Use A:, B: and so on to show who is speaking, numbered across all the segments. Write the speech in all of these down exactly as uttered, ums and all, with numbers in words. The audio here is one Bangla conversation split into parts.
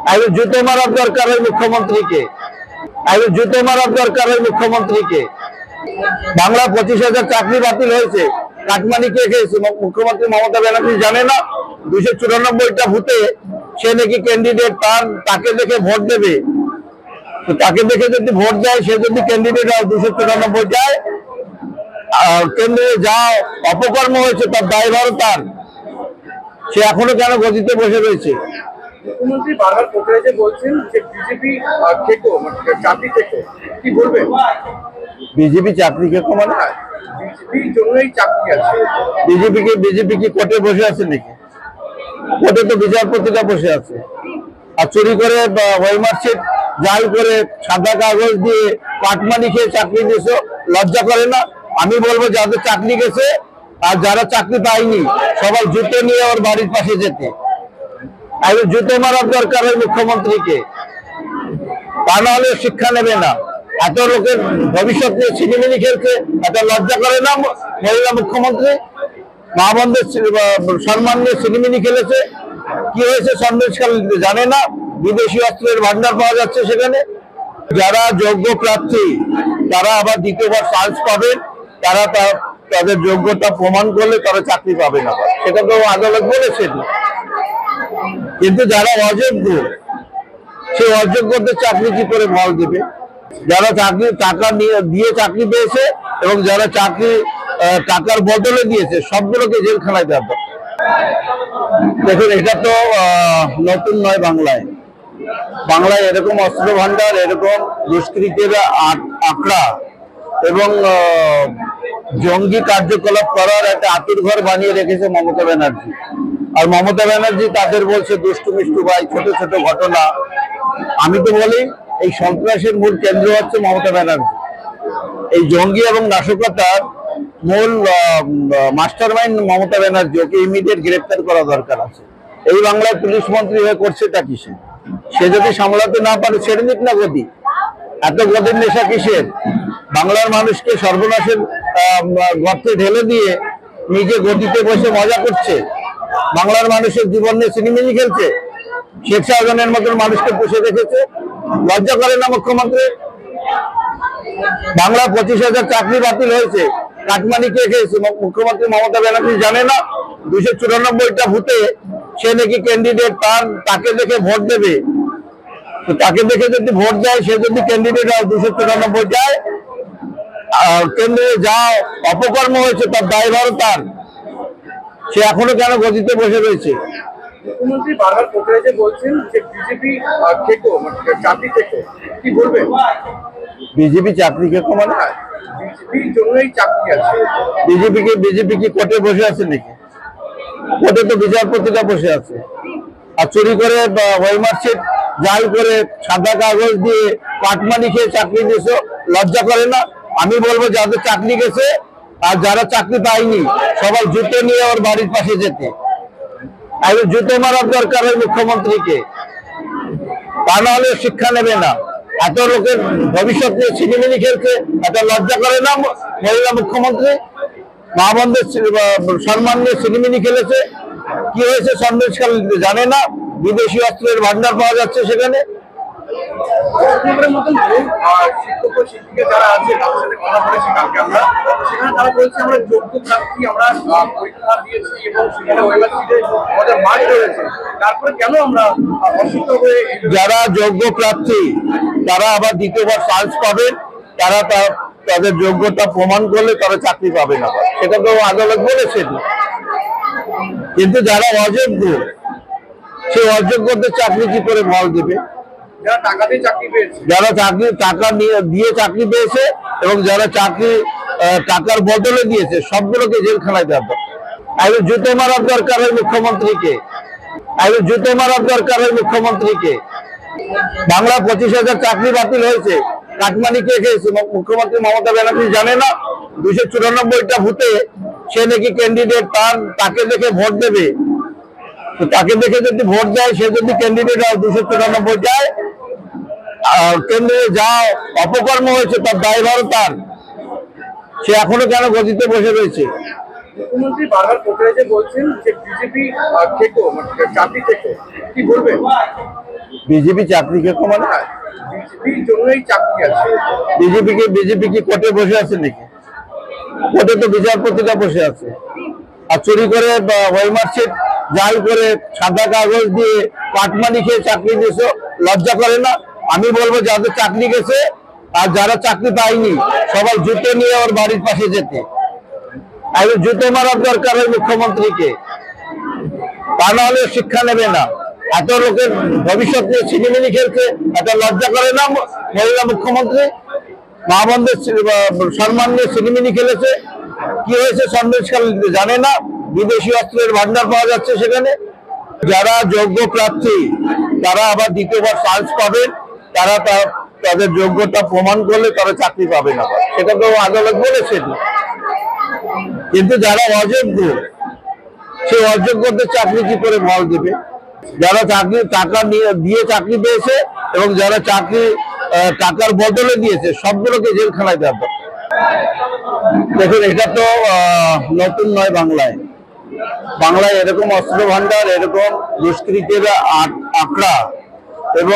A: আগে জুতো মারার দরকার হয় মুখ্যমন্ত্রীকে আগে জুতো মারার দরকার হয় মুখ্যমন্ত্রীকে বাংলা পঁচিশ হাজার চাকরি বাতিল হয়েছে। কাটমানি কে খেয়েছে? মুখ্যমন্ত্রী মমতা ব্যানার্জি জানে না? দুইশো চুরানব্বইটা ভোটে সে নাকি ক্যান্ডিডেট, তার তাকে দেখে ভোট দেবে। তো তাকে দেখে যদি ভোট দেয়, সে যদি ক্যান্ডিডেট হয়, দুশো চুরানব্বই যায়, কেন্দ্রে যা অপকর্ম হয়েছে তার দায়ভার তার। সে এখনো কেন গদিতে বসে রয়েছে?
B: মুখ্যমন্ত্রী বারবার কোথায় যে বলছেন যে বিজেপি খেকো, চাকরি খেকো, কি বলবেন?
A: বিজেপি চাকরি খেকো মানে
B: বিজেপির জন্যই চাকরি আছে।
A: বিজেপি কে বিজেপি কি কোর্টে বসে আছে নাকি? কোর্টে তো বিচারপতিরা বসে আছে। আর চুরি করে, ওই মার্কশিট জাল করে, সাদা কাগজ দিয়ে কাটমানি খেয়ে চাকরি দিয়েছে, লজ্জা করে না? আমি বলবো যাদের চাকরি গেছে আর যারা চাকরি পায়নি সবাই জুতো নিয়ে ওর বাড়ির পাশে যেতে। আগে জুতো মারার দরকার হয় মুখ্যমন্ত্রীকে, তা নাহলে শিক্ষা নেবে না। এত লোকের ভবিষ্যৎ নিয়ে ছিনিমিনি খেলছে, এত লজ্জা করে না মহিলা মুখ্যমন্ত্রী? মা বোনদের সম্মান নিয়ে ছিনিমিনি খেলেছে। কি হয়েছে সন্দেশখালী জানে না? বিদেশি অস্ত্রের ভান্ডার পাওয়া যাচ্ছে সেখানে। যারা যোগ্য প্রার্থী তারা আবার দ্বিতীয়বার চান্স পাবেন, তারা তাদের যোগ্যতা প্রমাণ করলে তারা চাকরি পাবে না, সেটা তো আদালত বলেছেন। কিন্তু যারা অযোগ্য, সে অযোগ্যদের চাকরি কি করে ফল দেবে? যারা চাকরি টাকা দিয়ে চাকরি পেয়েছে এবং যারা চাকরি টাকার বদলে দিয়েছে, সবগুলোকে জেলখানায় দেওয়া দরকার। দেখুন, এটা তো নতুন নয়। বাংলায় বাংলায় এরকম অস্ত্র ভান্ডার, এরকম দুষ্কৃতীর আঁকড়া এবং জঙ্গি কার্যকলাপ করার একটা আতুর ঘর বানিয়ে রেখেছে মমতা ব্যানার্জি। আর মমতা ব্যানার্জি তাদের বলছে দুষ্টু মিষ্টু ভাই, ছোট ছোট ঘটনা। আমি তো বলি এই সন্ত্রাসের মূল কেন্দ্র হচ্ছে মমতা ব্যানার্জি। এই জঙ্গি এবং নাশকতার মূল মাস্টার মাইন্ড মমতা ব্যানার্জি। ওকে ইমিডিয়েট গ্রেপ্তার করা দরকার আছে। এই বাংলায় পুলিশ মন্ত্রী হয়ে করছেটা কিসে? সে যদি সামলাতে না পারে ছেড়ে নিক না গদি। এত গদির নেশা কিসের? বাংলার মানুষকে সর্বনাশের গর্তে ঢেলে দিয়ে নিজে গদিতে বসে মজা করছে, বাংলার মানুষের জীবন নিয়ে ছিনিমিনি খেলছে, শেখ শাহজাহানের মতন মানুষকে পুষে রেখেছে। লজ্জা করে না মুখ্যমন্ত্রী? বাংলা পঁচিশ হাজার চাকরি বাতিল হয়েছে। কাটমানি কে খেয়েছে? মুখ্যমন্ত্রী মমতা ব্যানার্জি জানে না? দুইশো চুরানব্বইটা ভোটে সে নাকি ক্যান্ডিডেট, তার তাকে দেখে ভোট দেবে। তো তাকে দেখে যদি ভোট দেয়, সে যদি ক্যান্ডিডেট হয়, দুশো চুরানব্বই যায়, কেন্দ্রে যা অপকর্ম হয়েছে তার দায়ভার তার। সে এখনো কেন গদিতে বসে রয়েছে?
B: মুখ্যমন্ত্রী বারবার কোথায় যে বলছেন যে বিজেপি খেকো, চাকরি খেকো, কি বলবেন?
A: বিজেপি চাকরি খেকো মানে
B: বিজেপির জন্যই চাকরি আছে।
A: বিজেপি কে বিজেপি কি কোর্টে বসে আছে নাকি? কোর্টে তো বিচারপতিরা বসে আছে। আর চুরি করে, ওই মার্কশিট জাল করে, সাদা কাগজ দিয়ে কাটমানি খেয়ে চাকরি দিয়েছে, লজ্জা করে না? আমি বলবো যাদের চাকরি গেছে আর যারা চাকরি পায়নি সবাই জুতো নিয়ে ওর বাড়ির পাশে যেতে। আগে জুতো মারার দরকার হয় মুখ্যমন্ত্রীকে, তা নাহলে শিক্ষা নেবে না। এত লোকের ভবিষ্যৎ নিয়ে ছিনিমিনি খেলছে, এত লজ্জা করে না মহিলা মুখ্যমন্ত্রী? মা বোনদের সম্মান নিয়ে ছিনিমিনি খেলেছে। কি হয়েছে সন্দেশখালী জানে না? বিদেশি অস্ত্রের ভান্ডার পাওয়া যাচ্ছে সেখানে।
B: মতন শিক্ষক ও শিক্ষিকা যারা আছে তাদের সাথে কথা বলেছি কালকে আমরা, সেখানে তারা বলছে আমরা যোগ্য প্রার্থী, আমরা পরীক্ষা দিয়েছি এবং সেখানে ওয়েবসাইটে আমাদের মার্ক রয়েছে, তারপরে কেন আমরা অসুস্থ হয়ে?
A: যারা যোগ্য প্রার্থী তারা আবার দ্বিতীয়বার চান্স পাবেন, তারা তাদের যোগ্যতা প্রমাণ করলে তারা চাকরি পাবে না, সেটা তো আদালত বলেছেন। কিন্তু যারা অযোগ্য, সেই অযোগ্যদের চাকরি কি করে ফল দেবে?
B: যারা টাকা দিয়ে চাকরি পেয়েছে,
A: যারা চাকরি টাকা দিয়ে চাকরি পেয়েছে এবং যারা চাকরি টাকার বদলে দিয়েছে, সবগুলোকে জেলখানায় দেওয়া দরকার। আগে জুতো মারার দরকার হয় মুখ্যমন্ত্রীকে আগে জুতো মারার দরকার হয় মুখ্যমন্ত্রীকে বাংলা পঁচিশ হাজার চাকরি বাতিল হয়েছে। কাটমানি কে খেয়েছে? মুখ্যমন্ত্রী মমতা ব্যানার্জি জানে না? দুইশো চুরানব্বইটা ভোটে সে নাকি ক্যান্ডিডেট, তার তাকে দেখে ভোট দেবে। তো তাকে দেখে যদি ভোট দেয়, সে যদি ক্যান্ডিডেট হয়, দুশো চুরানব্বই যায়, কেন্দ্রে যা অপকর্ম হয়েছে তার দায়ভার তার। সে এখনো কেন গদিতে বসে রয়েছে?
B: মুখ্যমন্ত্রী বারবার কোথায় যে বলছেন যে বিজেপি খেকো, চাকরি খেকো, কি বলবেন?
A: বিজেপি চাকরি কে কমানো?
B: বিজেপির জন্যই চাকরি আছে।
A: বিজেপি কে বিজেপি কি কোর্টে বসে আছে নাকি? কোর্টে তো বিচারপতিরা বসে আছে। আর চুরি করে ওই মার্কশিট জাল করে সাদা কাগজ দিয়ে পাটমানি খেয়ে চাকরি দিয়েছো, লজ্জা করে না? আমি বলবো যাদের চাকরি গেছে আর যারা চাকরি পায়নি সবাই জুতো নিয়ে ওর বাড়ির পাশে যেতে। আর জুতো মারার দরকার হয় মুখ্যমন্ত্রীকে, তা না হলে শিক্ষা নেবে না। এত লোকের ভবিষ্যৎ নিয়ে ছিনিমিনি খেলছে, এত লজ্জা করে না মহিলা মুখ্যমন্ত্রী? মা বোনদের সম্মান নিয়ে ছিনিমিনি খেলেছে। কি হয়েছে সন্দেশখালী জানে না? বিদেশি অস্ত্রের ভান্ডার পাওয়া যাচ্ছে সেখানে। যারা যোগ্য প্রার্থী তারা আবার দ্বিতীয়বার চান্স পাবেন, তারা তাদের যোগ্যতা প্রমাণ করলে তারা চাকরি পাবে না, সেটা তো আদালত বলেছেন। কিন্তু যারা অযোগ্য, সেই অযোগ্যদের চাকরি কি করে বল দেবে? যারা চাকরি টাকা দিয়ে চাকরি পেয়েছে এবং যারা চাকরি টাকার বদলে দিয়েছে সবগুলোকে জেলখানায় দেওয়া দরকার। দেখুন, এটা তো নতুন নয়। বাংলায় বাংলায় এরকম অস্ত্র ভান্ডার, এরকম দুষ্কৃতের আঁকড়া এবং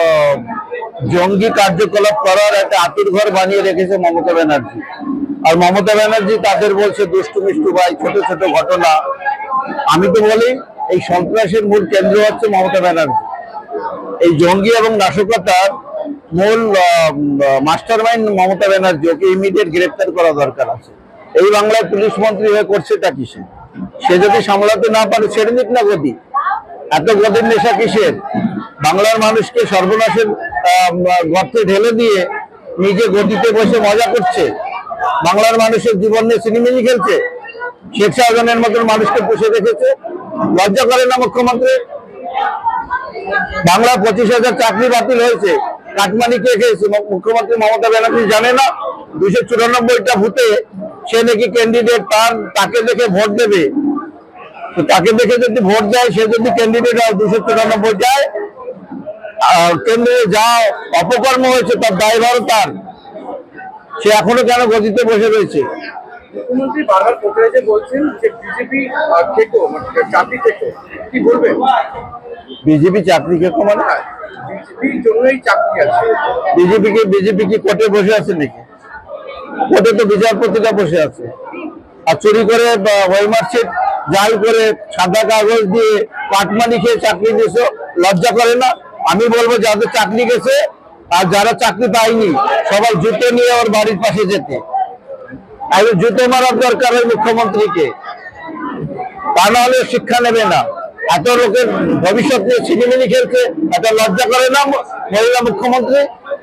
A: জঙ্গি কার্যকলাপ করার একটা আতুর ঘর বানিয়ে রেখেছে মমতা ব্যানার্জি। আর মমতা ব্যানার্জি তাদের বলছে দুষ্টু মিষ্টু ভাই, ছোট ছোট ঘটনা। আমি তো বলি এই সন্ত্রাসের মূল কেন্দ্র হচ্ছে মমতা ব্যানার্জি। এই জঙ্গি এবং নাশকতার মূল মাস্টার মাইন্ড মমতা ব্যানার্জি। ওকে ইমিডিয়েট গ্রেপ্তার করা দরকার আছে। এই বাংলায় পুলিশ মন্ত্রী হয়ে করছেটা কিসে? সে যদি সামলাতে না পারে ছেড়ে নিক না গদি। এত গদির নেশা কিসের? বাংলার মানুষকে সর্বনাশের গর্তে ঢেলে দিয়ে নিজে গদিতে বসে মজা করছে, বাংলার মানুষের জীবন নিয়ে সিনেমিনি খেলছে। শেখ শাহজাহানের মতন মানুষকে পুষে রেখেছে। লজ্জা করে না মুখ্যমন্ত্রী? বাংলা পঁচিশ হাজার চাকরি বাতিল হয়েছে, কাটমানি কে খেয়েছে? মুখ্যমন্ত্রী মমতা ব্যানার্জি জানে না? দুইশো চুরানব্বইটা ভোটে সে নাকি ক্যান্ডিডেট, তার তাকে দেখে ভোট দেবে। তো তাকে দেখে যদি ভোট দেয়, সে যদি ক্যান্ডিডেট হয়, দুশো চুরানব্বই যায় কেন্দ্রে যা অপকর্ম হয়েছে তার দায়ভারও তার। সে এখনো কেন গদিতে বসে রয়েছে?
B: মুখ্যমন্ত্রী বারবার কোর্টে বলছেন যে বিজেপি থেকো, চাকরি থেকো, কি বলবেন?
A: বিজেপি চাকরি কে কমানো?
B: বিজেপির জন্যই চাকরি আছে।
A: বিজেপি কে বিজেপি কি কোর্টে বসে আছে নাকি? কোর্টে তো বিচারপতিরা বসে আছে। আর চুরি করে ওই মার্কশিট জাল করে সাদা কাগজ দিয়ে পাটমানি খেয়ে চাকরি দিয়েছো, লজ্জা করে না? আমি বলবো যাদের চাকরি গেছে আর যারা চাকরি পায়নি সবাই জুতো নিয়ে ওর বাড়ির পাশে যেতে। আর জুতো মারার দরকার হয় মুখ্যমন্ত্রীকে, তা না হলে শিক্ষা নেবে না। এত লোকের ভবিষ্যৎ নিয়ে ছিনিমিনি খেলছে, এত লজ্জা করে না মহিলা মুখ্যমন্ত্রী?